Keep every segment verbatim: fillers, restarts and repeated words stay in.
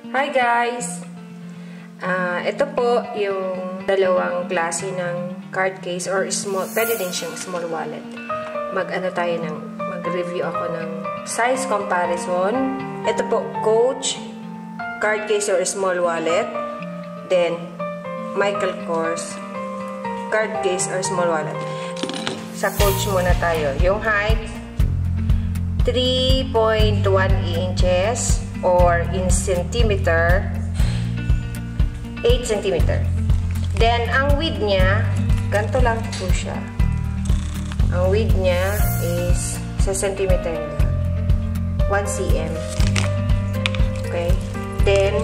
Hi guys! Uh, ito po yung dalawang klase ng card case or small, pwede din siyang small wallet. Mag-ano tayo ng, mag-review ako ng size comparison. Ito po, Coach card case or small wallet. Then, Michael Kors card case or small wallet. Sa Coach muna tayo. Yung height, three point one inches or in centimeter, eight centimeter. Then, ang width niya, ganito lang po siya. Ang width niya is sa centimeter na one centimeter. Okay? Then,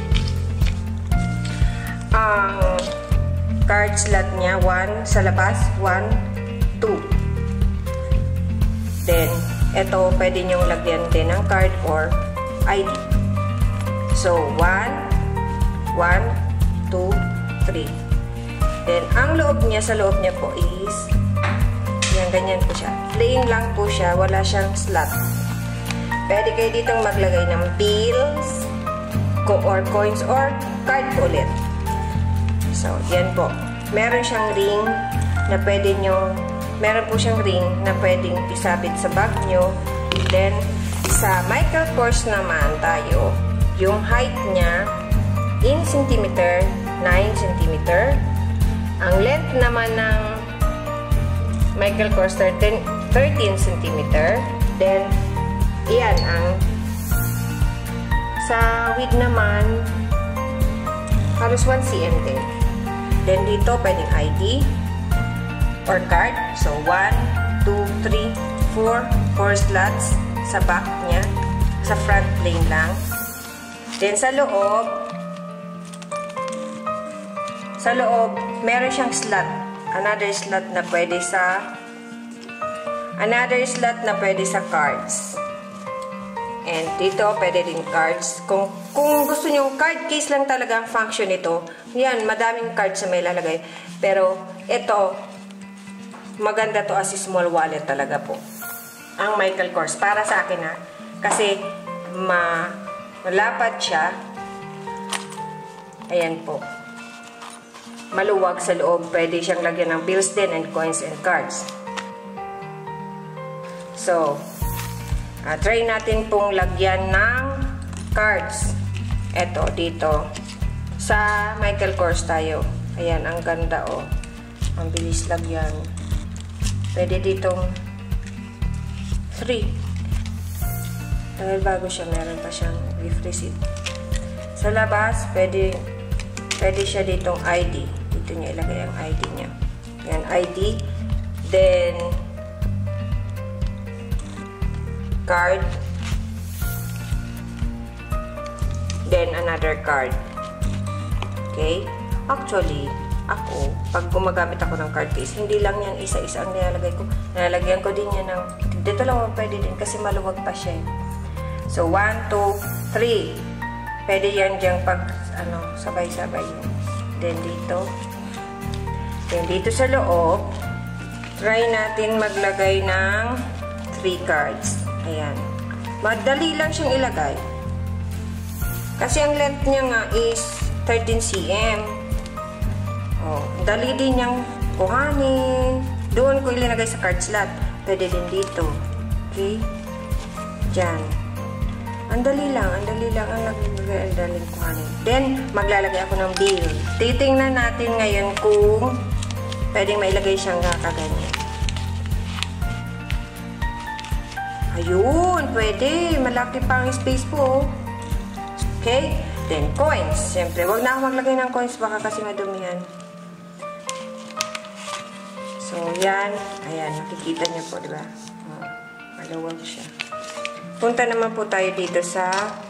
ang card slot niya, one sa labas, one, two. Then, ito, pwede nyong lagyan din ng card or I D. So, one, one, two, three. Then, ang loob niya, sa loob niya po is, yan, ganyan po siya. Plain lang po siya, wala siyang slot. Pwede kayo ditong maglagay ng bills, co or coins, or card ulit. So, yan po. Meron siyang ring na pwede nyo, meron po siyang ring na pwedeng isabit sa bag nyo. Then, sa Michael Kors naman tayo, yung height niya in centimeter, nine centimeter. Ang length naman ng Michael Kors, thirteen centimeter. Then, iyan ang sa width naman, halos one centimeter din. Then, dito, pwedeng I D or card. So, one, two, three, four, four slots sa back niya, sa front plane lang. Then, sa loob, sa loob, meron siyang slot. Another slot na pwede sa, another slot na pwede sa cards. And dito, pwede rin cards. Kung, kung gusto nyo, card case lang talaga ang function nito. Yan, madaming cards na may lalagay. Pero, ito, maganda to as small wallet talaga po. Ang Michael Kors. Para sa akin ha. Kasi, ma malapad siya. Ayan po. Maluwag sa loob. Pwede siyang lagyan ng bills din and coins and cards. So, uh, try natin pong lagyan ng cards. Eto, dito. Sa Michael Kors tayo. Ayan, ang ganda oh. Ang bilis lagyan. Pwede ditong three. Dahil bago siya, meron pa siyang gift receipt. Sa labas, pwede, pwede siya ditong I D. Dito niya ilagay ang I D niya. Yan, I D. Then, card. Then, another card. Okay? Actually, ako, pag gumagamit ako ng card case, hindi lang yan isa-isa ang nilalagay ko. Nilalagyan ko din yan ng, dito lang pwede din kasi maluwag pa siya. So, one, two, three. Pwede yan diyang pag, ano, sabay-sabay yan. Then, dito. Then, dito sa loob, try natin maglagay ng three cards. Ayan. Madali lang siyang ilagay. Kasi ang length niya nga is thirteen centimeters. Oh, dali din niyang kuhanin. Doon ko ilinagay sa card slot. Pwede din dito. Okay? Diyan. Ang dali lang. Ang dali lang ang naglagay. Ang daling kuhanin. Then, maglalagay ako ng bill. Titingnan natin ngayon kung pwedeng mailagay siyang kakaganyan. Ayun! Pwede. Malaki pa ang space po. Okay? Then, coins. Siyempre, wag na ako maglagay ng coins. Baka kasi madumihan. So, yan. Ayan, nakikita niyo po, diba? Oh, malawag siya. Punta naman po tayo dito sa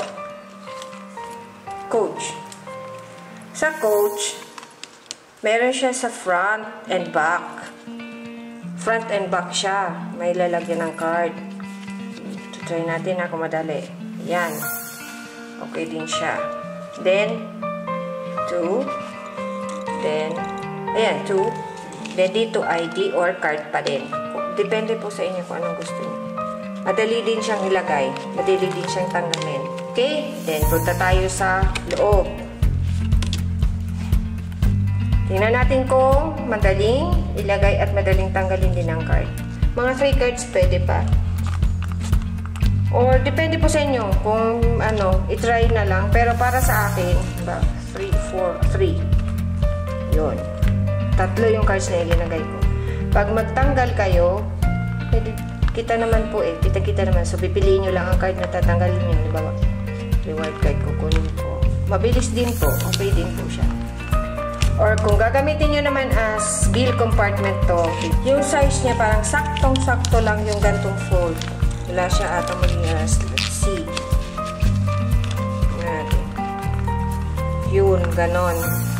Coach. Sa Coach, meron siya sa front and back. Front and back siya. May lalagyan ng card. Try natin na kung madali. Yan. Okay din siya. Then, two. Then, ayan, two. Then, dito I D or card pa din. Depende po sa inyo kung anong gusto niyo. Madali din siyang ilagay. Madali din siyang tanggalin. Okay? Then, punta tayo sa loob. Tingnan natin kung madaling ilagay at madaling tanggalin din ang card. Mga three cards pwede pa. Or depende po sa inyo kung ano, itry na lang. Pero para sa akin, diba? three, four, three. Yun. Tatlo yung cards na ilinagay ko. Pag magtanggal kayo, pwede, kita naman po eh. Kita-kita naman. So, pipiliin nyo lang ang card na tatanggalin nyo. Diba? Reward card kukunin po. Mabilis din po. Okay din po siya. Or kung gagamitin nyo naman as bill compartment to, yung size niya parang saktong-sakto lang yung gantong fold. Wala siya ata maging as, let's see. Natin. Yun, ganon.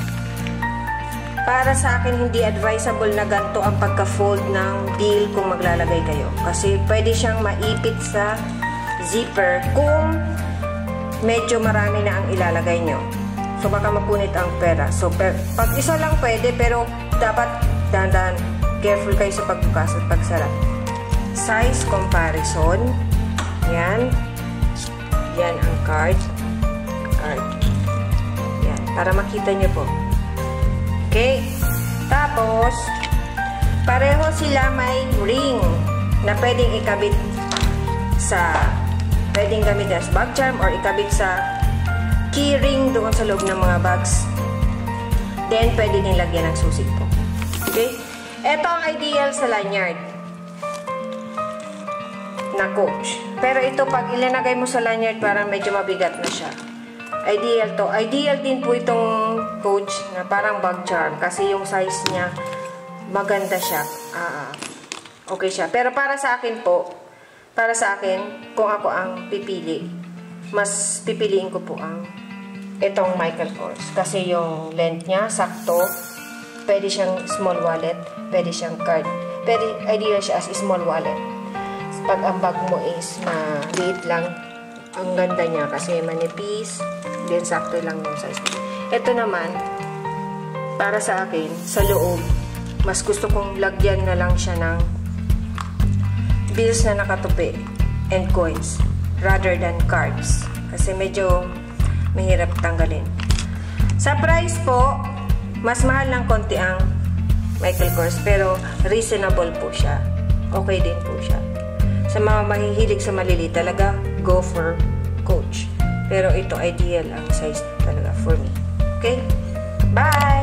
Para sa akin, hindi advisable na ganito ang pagka-fold ng bill kung maglalagay kayo. Kasi pwede siyang maipit sa zipper kung medyo marami na ang ilalagay nyo. So, baka mapunit ang pera. So, per, pag isa lang pwede, pero dapat dahan-dahan, careful kayo sa pagbukas at pagsara. Size comparison. Yan. Yan ang card. Card. Yan. Para makita nyo po. Okay. Tapos, pareho sila may ring na pwedeng ikabit sa, pwedeng gamit as bag charm or ikabit sa key ring doon sa loob ng mga bags. Then, pwede din lagyan ng susi po. Okay? Ito ang ideal sa lanyard na Coach. Pero ito, pag ilalagay mo sa lanyard, parang medyo mabigat na siya. Ideal to. Ideal din po itong Coach na parang bag charm kasi yung size niya, maganda siya. Uh, okay siya. Pero para sa akin po, para sa akin, kung ako ang pipili, mas pipiliin ko po ang itong Michael Kors. Kasi yung length niya, sakto. Pwede siyang small wallet. Pwede siyang card. Pwede, ideal siya as small wallet. Pag ang bag mo is maliit lang, ang ganda niya kasi manipis. Then, sakto lang yung size niya. Ito naman, para sa akin, sa loob, mas gusto kong lagyan na lang siya ng bills na nakatupi and coins rather than cards. Kasi medyo mahirap tanggalin. Sa price po, mas mahal ng konti ang Michael Kors, pero reasonable po siya. Okay din po siya. Sa mga mahihilig sa maliliit talaga, go for Coach. Pero ito, ideal ang size talaga for me. Okay? Bye!